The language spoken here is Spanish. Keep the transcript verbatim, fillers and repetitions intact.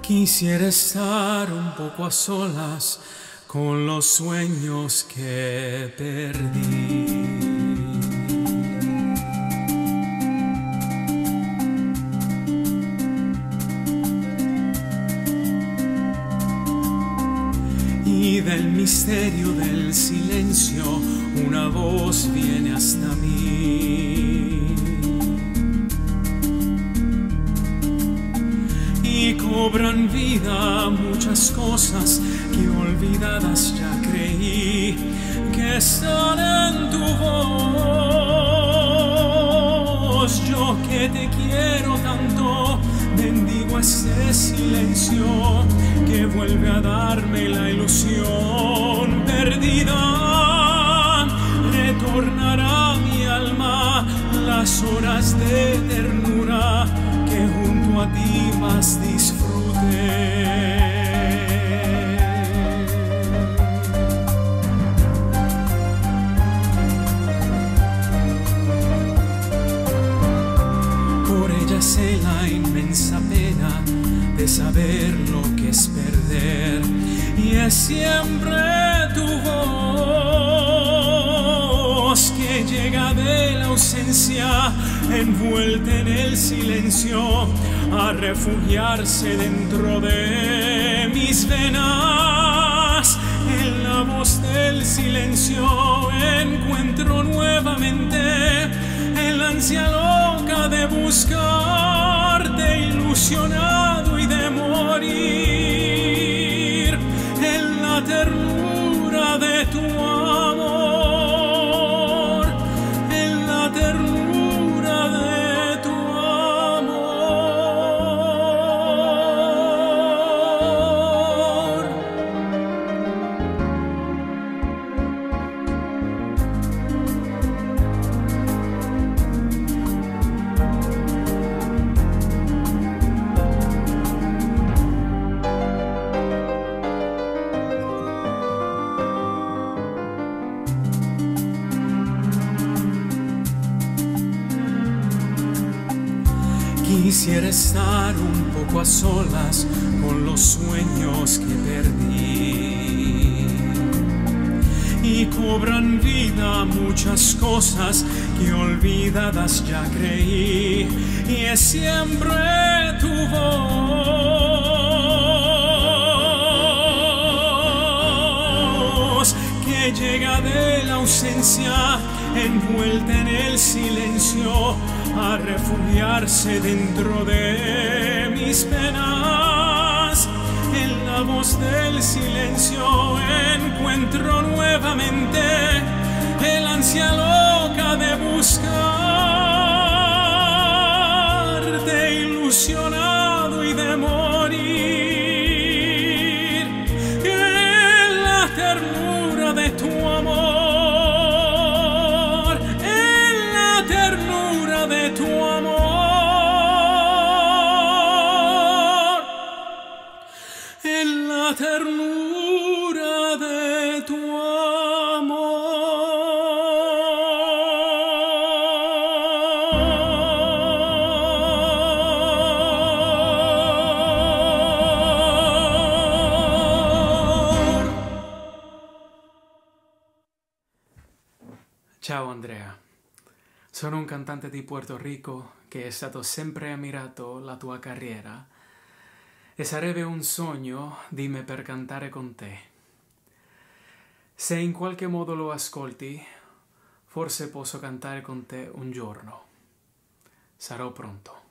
Quisiera estar un poco a solas con los sueños que perdí. Y del misterio del silencio una voz viene hasta mí y cobran vida muchas cosas que olvidadas ya creí que están en tu voz. Yo que te quiero tanto, bendigo este silencio que vuelve a darme la ilusión perdida. Retornará a mi alma las horas de ternura que junto a ti más disfruté. Por ella sé la inmensa pena de saber lo que es perder, y es siempre tu voz que llega de la ausencia, envuelta en el silencio, a refugiarse dentro de mis venas. En la voz del silencio encuentro nuevamente el ansia loca de buscarte, ilusionado y de morir en la ternura de tu amor, en la ternura de tu amor. Quisiera estar un poco a solas con los sueños que perdí y cobran vida muchas cosas que olvidadas ya creí, y es siempre tu voz que llega de la ausencia, envuelta en el silencio, a refugiarse dentro de mis penas. En la voz del silencio encuentro nuevamente el ansia loca de buscarte, ilusionado y de morir en la ternura de tu amor, en la ternura de tu amor, en la ternura de tu amor. Ciao Andrea, sono un cantante di Puerto Rico che è stato sempre ammirato la tua carriera e sarebbe un sogno di me per cantare con te. Se in qualche modo lo ascolti, forse posso cantare con te un giorno. Sarò pronto.